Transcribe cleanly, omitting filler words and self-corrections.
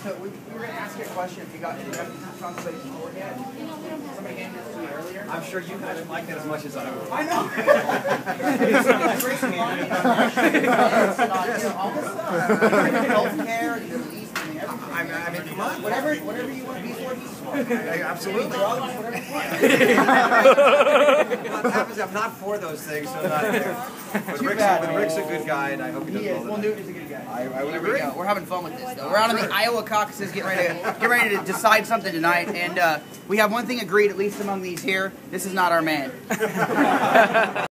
So we were going to ask you a question if you got any translation forward yet. Somebody handed this to me earlier. I'm sure you guys like it as much as I would. I know. All this stuff. Healthcare, the Middle East, and everything. I mean, come on. Whatever you want to be for, he's for. Absolutely. Drugs, whatever you want. What happens is I'm not for those things, so I'm not there. But Rick's a good guy, and I hope he does well. Well, Newton's a good guy. I would agree. We're having fun with this, though. We're out in the Iowa caucuses, getting ready to decide something tonight, and we have one thing agreed, at least among these here: this is not our man.